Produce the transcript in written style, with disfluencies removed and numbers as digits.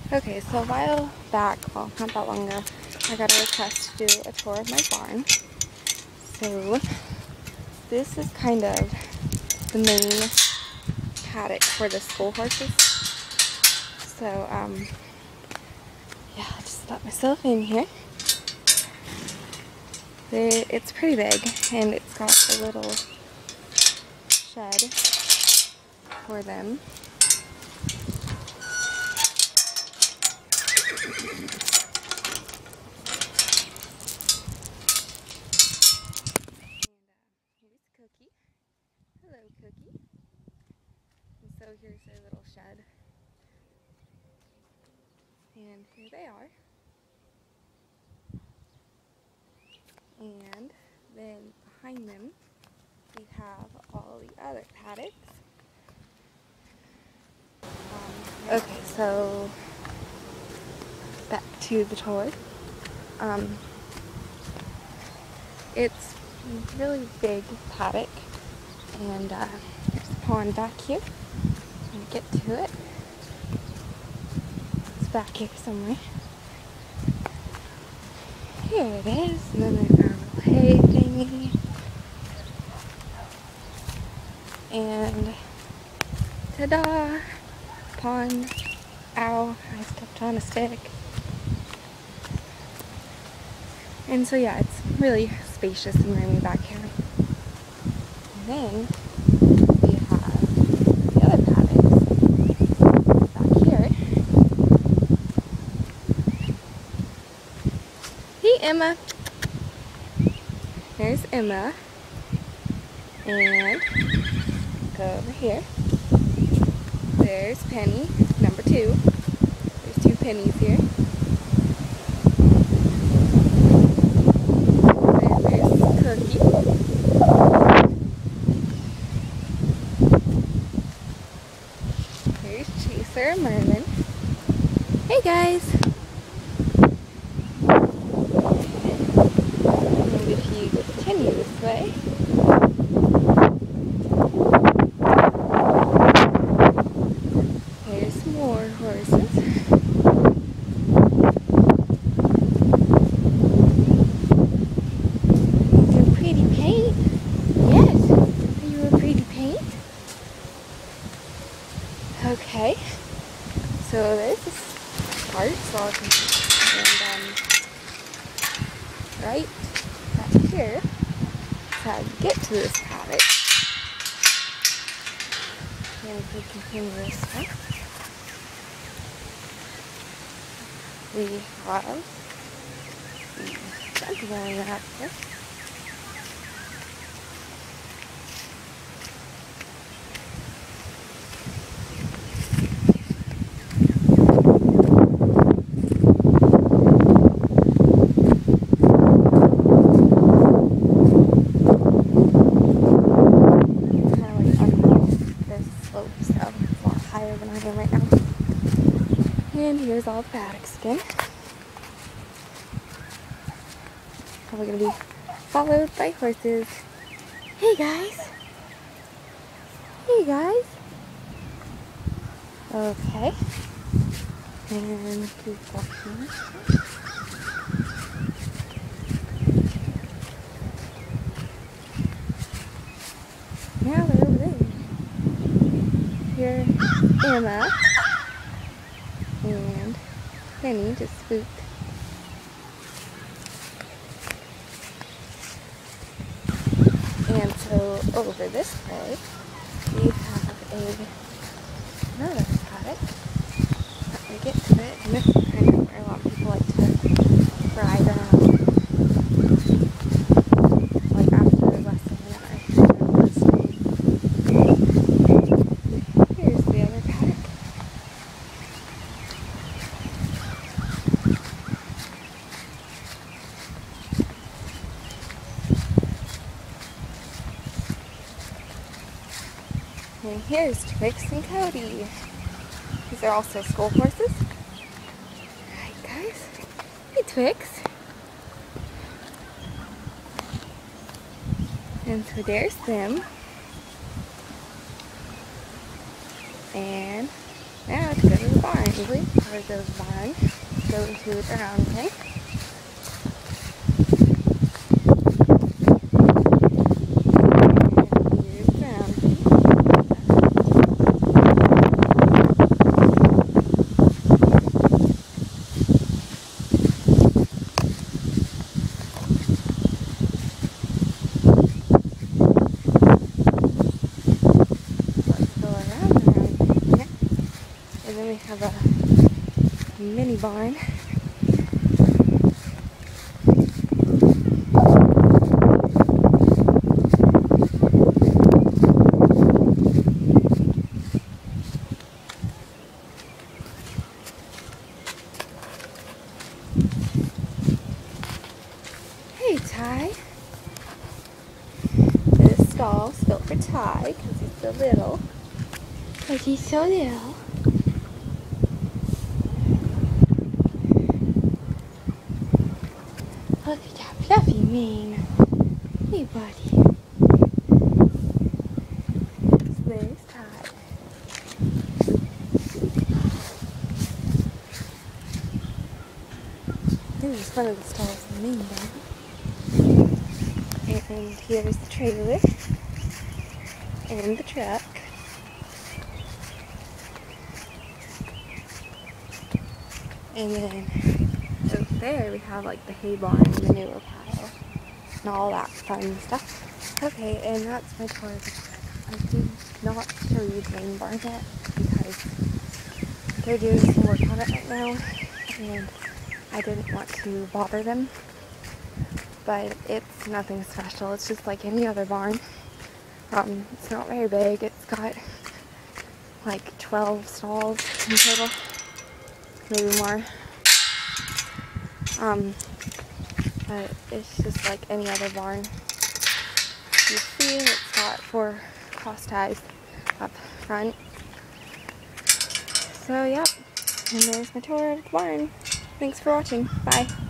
Okay, so a while back, well, not that long ago, I got a request to do a tour of my barn. So this is kind of the main paddock for the school horses. So, yeah, I'll just let myself in here. It's pretty big, and it's got a little shed for them. Here's Cookie. Hello, Cookie. And so here's their little shed. And here they are. And then behind them, we have all the other paddocks. Okay, so back to the tour. It's a really big paddock, and there's a pond back here. I'm gonna get to it. It's back here somewhere. Here it is, and then there's our little hay thingy. And ta-da! Pond. Ow, I stepped on a stick. And so yeah, it's really spacious and roomy back here. And then we have the other paddocks back here. Hey Emma! There's Emma. And go over here. There's Penny, number 2. There's 2 pennies here. And there's Cookie. There's Chaser and Merlin. Hey guys! And if you continue this way, there's more horses. These are pretty paint. Yes. Are you a pretty paint? Okay. So there's this part, so I'll and right back here is how you get to this paddock. And if we continue this way, we have the gentleman out here. Than I am right now. And here's all the paddocks again. Probably gonna be followed by horses. Hey guys! Hey guys! Okay. And keep walking. Now they're over there. Here, Emma and Penny just spooked. And so over this way, we have another paddock. Let me get to it. And this is kind of where a lot of people like to ride around. Like after the lesson and here's the other paddock. And here's Twix and Cody. These are also school horses. Hi guys. Hey Twix. And so there's them. And now let's go to the barn. assembly part of the barn. Go into the ground tank. And then we have a mini barn. Hey, Ty. This stall's built for Ty because he's so little. Because he's so little. Look at that fluffy mane. Hey, buddy. There's Ty. This is one of the stalls in the main barn. And here's the trailer. And the truck. And then over there we have like the hay barn and the manure pile and all that fun stuff. Okay, and that's my tour of the truck. I did not show you the main barn yet because they're doing some work on it right now and I didn't want to bother them. But it's nothing special. It's just like any other barn. It's not very big. It's got like 12 stalls in total. Maybe more. But it's just like any other barn. You see, it's got 4 cross ties up front. So, yep. And there's my tour of the barn. Thanks for watching. Bye.